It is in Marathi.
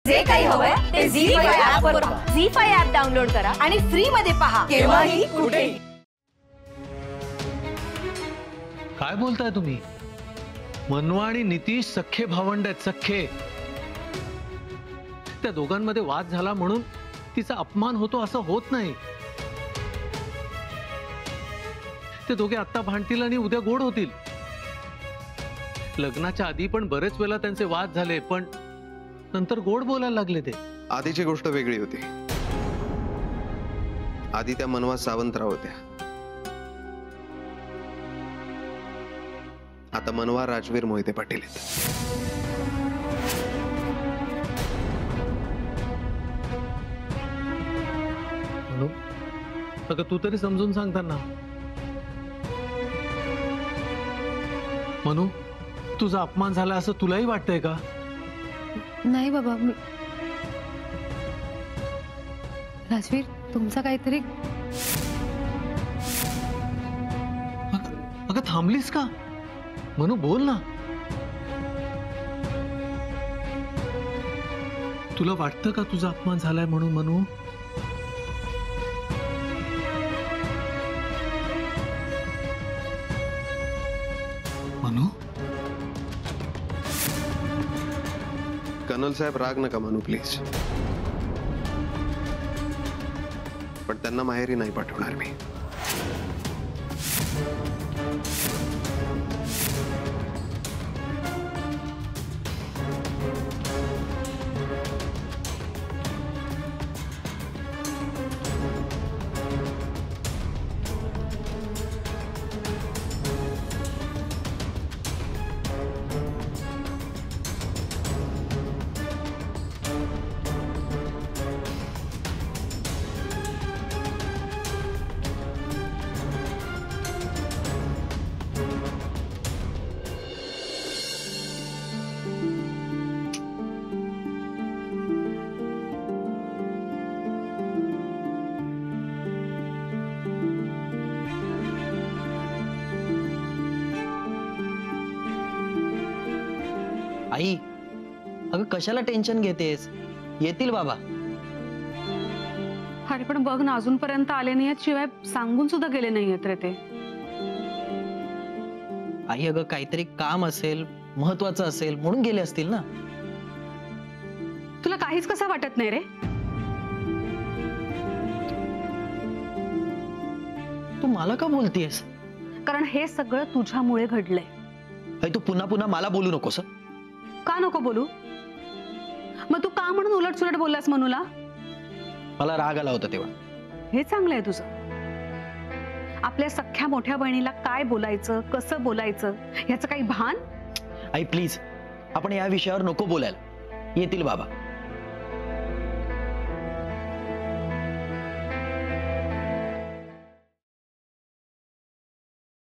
जे काही हवंय ते झी5 ऍप वर पहा. झी5 ऍप डाउनलोड करा आणि फ्री मध्ये पहा केव्हाही कुठेही. काय बोलताय तुम्ही? मनवा आणि नितीश सख्खे भावंड आहेत, सख्खे. त्या दोघांमध्ये वाद झाला म्हणून तिचा अपमान होतो असं होत नाही. ते दोघे आत्ता भांडतील आणि उद्या गोड होतील. लग्नाच्या आधी पण बरेच वेळा त्यांचे वाद झाले, पण नंतर गोड बोलायला लागले ते. आधीची गोष्ट वेगळी होती. आधी त्या मनवा सावंतराव होत्या. आता मनवा राजवीर मोहिते पाटील आहेत. म्हणून अगं तू तरी समजून सांग त्यांना. मनू, तुझा अपमान झाला असं तुलाही वाटतंय का? नाही बाबा, राजवीर तुमचा काहीतरी. अगं थांबलीस का? मनू बोल ना. तुला वाटतं का तुझा अपमान झालाय म्हणून? मनू, मनू. कर्नल साहेब राग नका मानू प्लीज, पण त्यांना माहेरी नाही पाठवणार मी. आई, अगं कशाला टेन्शन घेतेस? येतील बाबा. अरे पण बघ ना, अजूनपर्यंत आले नाहीयेत, शिवाय सांगून सुद्धा गेले नाहीयेत रे ते. आई अगं काहीतरी काम असेल, महत्वाचं असेल म्हणून गेले असतील ना. तुला काहीच कसं वाटत नाही रे? तू मला का बोलतेस? कारण हे सगळं तुझ्यामुळे घडलंय. आई तू पुन्हा पुन्हा मला बोलू नकोस. का नको बोलू? मग तू का म्हणून उलट सुलट बोललास मनूला? मला राग आला होता तेव्हा. हे चांगलं आहे तुझं. आपल्या सख्ख्या मोठ्या बहिणीला काय बोलायचं, कसं बोलायचं ह्याचं काही भान? आई प्लीज, आपण या विषयावर नको बोलायला. येतील बाबा.